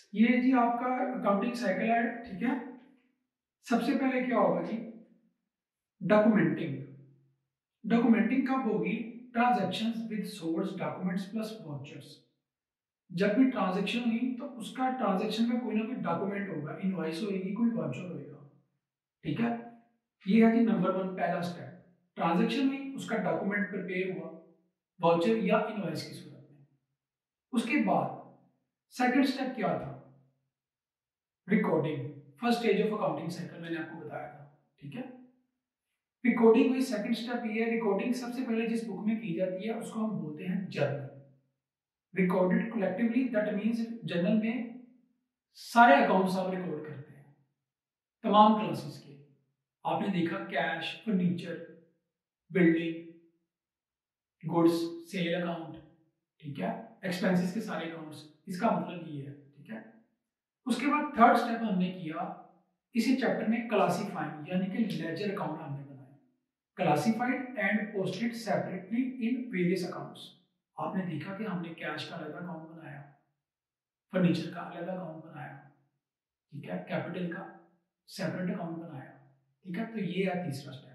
ये जी आपका accounting cycle है, ठीक है। सबसे पहले क्या होगा जी, डॉक्यूमेंटिंग। डॉक्यूमेंटिंग कब होगी? Transactions with source documents plus vouchers. जब भी ट्रांजैक्शन हुई तो उसका ट्रांजैक्शन का कोई ना कोई डॉक्यूमेंट होगा, इनवॉइस होगी, कोई वाउचर होगा, ठीक है। ये है जी नंबर वन, पहला स्टेप। ट्रांजैक्शन हुई, उसका डॉक्यूमेंट प्रिपेयर हुआ, वाउचर या इनवॉइस की सूरत में। उसके बाद सेकंड स्टेप क्या था? Recording. First stage of accounting cycle मैंने आपको बताया था, ठीक है। रिकॉर्डिंग हुई, सेकंड स्टेप ये है। रिकॉर्डिंग सबसे पहले जिस बुक में की जाती है उसको हम बोलते हैं journal. Recorded collectively, that means journal में सारे अकाउंट्स आप रिकॉर्ड करते हैं, तमाम क्लासेस के। आपने देखा cash, furniture, building, goods, sale account, ठीक है, एक्सपेंसेस के सारे अकाउंट्स, इसका मतलब ये है, ठीक है। उसके बाद थर्ड स्टेप हमने किया इसी चैप्टर में, क्लासीफाइंग, यानी कि लेजर अकाउंट हमने बनाया। Classified and posted separately in various accounts. आपने देखा कि हमने कैश का अलग अकाउंट बनाया, फर्नीचर का अलग अकाउंट बनाया, ठीक है, कैपिटल का सेपरेट अकाउंट बनाया, ठीक है। तो ये है तीसरा स्टेप।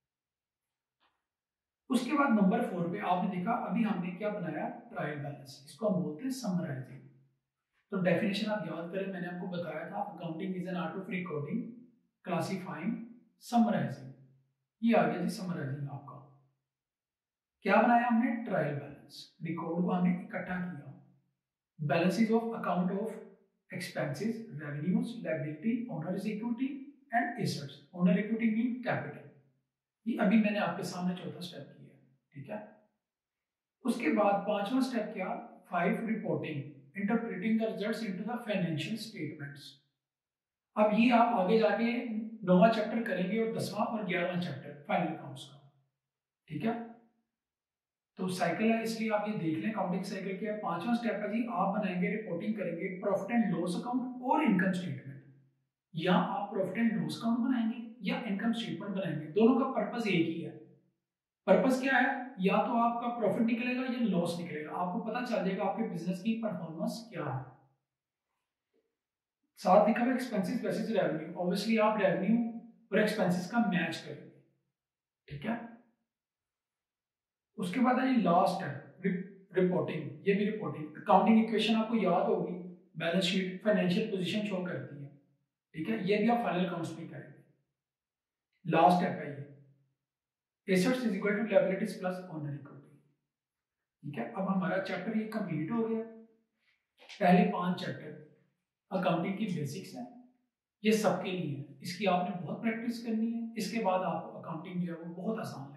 उसके बाद नंबर 4 पे आपने देखा अभी हमने क्या बनाया, ट्रायल बैलेंस। इसको हम बोलते हैं समराइजिंग। तो डेफिनेशन आप याद करें, मैंने आपको बताया था accounting is an art of recording, classifying, summarising. ये आ गया जी समराइजिंग आपका। क्या बनाया हमने? Trial balance. रिकॉर्ड को हमने इकट्ठा किया, balances of account of expenses, revenues, liability, owner's equity and assets. Owner equity mean capital. ये अभी मैंने आपके सामने चौथा स्टेप किया है, ठीक है। उसके बाद पांचवा स्टेप क्या? 5 reporting, interpreting the results into the financial statements. अब ये आप आगे जाके 9वां चैप्टर करेंगे और 10वां और 11वां चैप्टर फाइनल अकाउंट्स का, ठीक है। तो साइकिल है, इसलिए आप ये देख लें अकाउंटिंग साइकिल क्या है। पांचवा स्टेप है जी, आप बनाएंगे, रिपोर्टिंग करेंगे प्रॉफिट एंड लॉस अकाउंट और इनकम स्टेटमेंट। या आप प्रॉफिट एंड लॉस अकाउंट बनाएंगे या इनकम स्टेटमेंट बनाएंगे, दोनों का पर्पस एक ही है। पर्पस क्या है? या तो आपका प्रॉफिट निकलेगा या लॉस निकलेगा, आपको पता चल जाएगा आपके बिजनेस की परफॉर्मेंस क्या है। साथ लिखा हुआ एक्सपेंसेस वर्सेस रेवेन्यू, ऑब्वियसली आप रेवेन्यू और एक्सपेंसेस का मैच करेंगे, ठीक है। उसके बाद है लास्ट है रिपोर्टिंग। ये भी रिपोर्टिंग, अकाउंटिंग इक्वेशन आपको याद होगी, balance sheet financial position show करती है, ठीक है। ये भी आप फाइनल अकाउंट्स में करेंगे। लास्ट स्टेप है ये, assets is equal to liabilities plus owner equity, ठीक है। अब हमारा चैप्टर ये कंप्लीट हो गया। पहले 5 चैप्टर अकाउंटिंग की बेसिक्स हैं, ये सबके लिए है। इसकी आपने बहुत प्रैक्टिस करनी है, इसके बाद आपको अकाउंटिंग जो है वो बहुत आसान